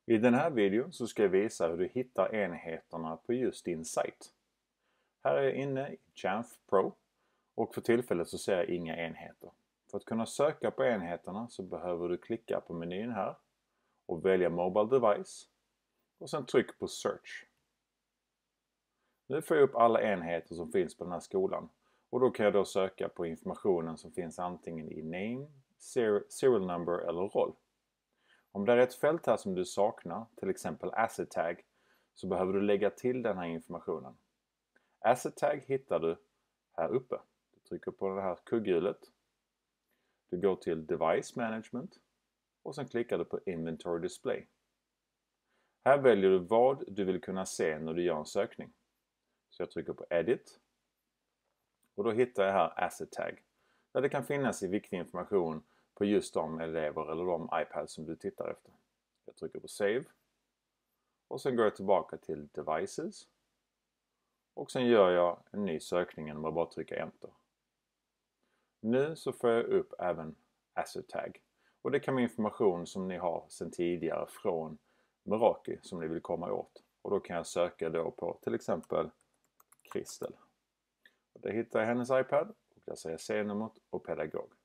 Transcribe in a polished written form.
I den här videon så ska jag visa hur du hittar enheterna på just din sajt. Här är jag inne i Jamf Pro och för tillfället så ser jag inga enheter. För att kunna söka på enheterna så behöver du klicka på menyn här och välja Mobile Device och sen tryck på Search. Nu får jag upp alla enheter som finns på den här skolan och då kan jag då söka på informationen som finns antingen i Name, Serial Number eller roll. Om det är ett fält här som du saknar, till exempel Asset Tag, så behöver du lägga till den här informationen. Asset Tag hittar du här uppe. Du trycker på det här kugghjulet. Du går till Device Management och sen klickar du på Inventory Display. Här väljer du vad du vill kunna se när du gör en sökning. Så jag trycker på Edit och då hittar jag här Asset Tag, där det kan finnas i viktig information på just de elever eller de iPads som du tittar efter. Jag trycker på Save och sen går jag tillbaka till Devices och sen gör jag en ny sökning genom att bara trycka Enter. Nu så får jag upp även Asset Tag och det kan vara information som ni har sedan tidigare från Meraki som ni vill komma åt. Och då kan jag söka då på till exempel Kristel. Och det hittar jag hennes iPad och där säger jag C-numret och pedagog.